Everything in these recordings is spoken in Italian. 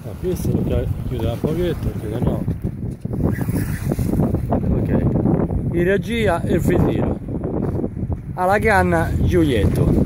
No, questo lo chiude un pochetto perché sennò. Ok. In regia e il frittino. Alla canna Giulietto.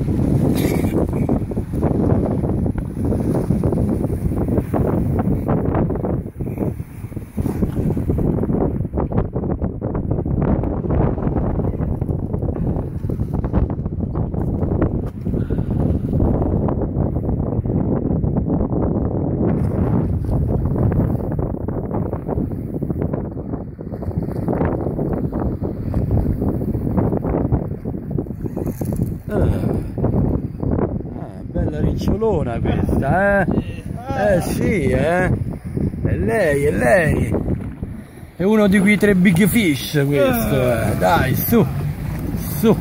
Bella ricciolona questa, eh? Sì, eh? È lei, è lei. È uno di quei 3 big fish questo, eh. Dai, su, su.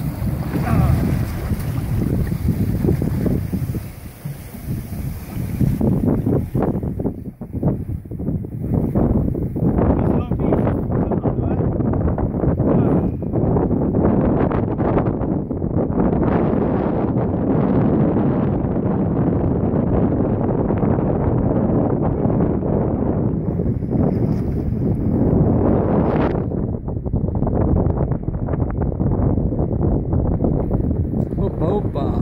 Oppa.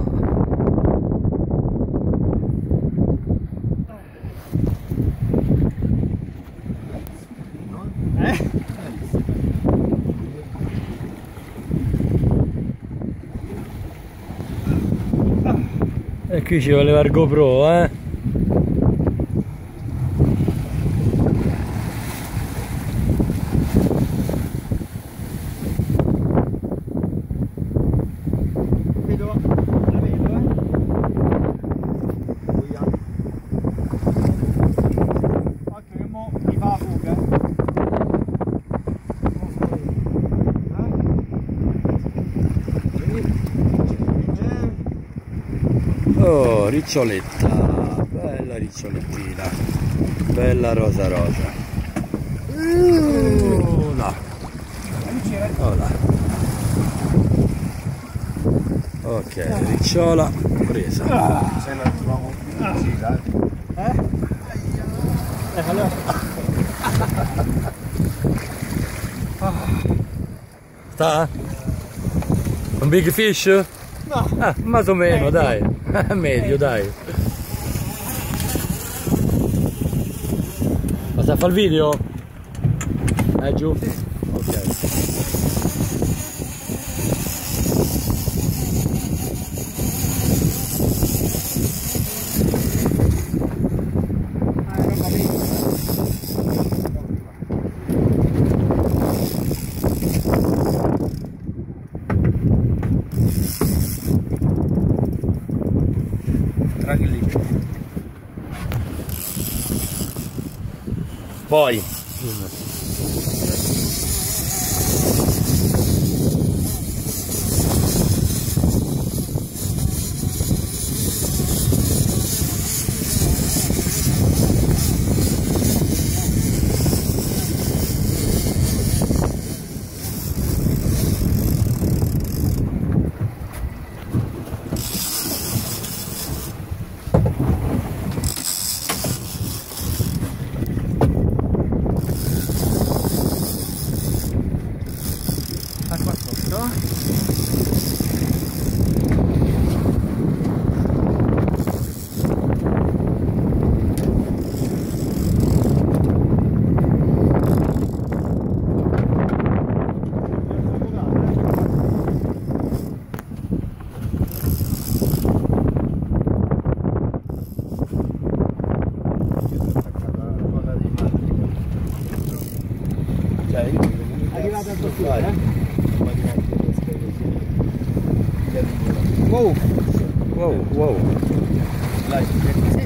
E qui ci vuole il GoPro, eh? Oh, riccioletta, bella ricciolettina, bella rosa. Là. Oh là. Ok, ricciola presa. Se la troviamo precisa, Allora. Sta? Un big fish? no, Ah, más o meno, dai. Medio, dai. Ma sta a fare il video? Giù? Ok. Poi acqua sotto. Arrivate a toccare, Wow. Wow. Dai,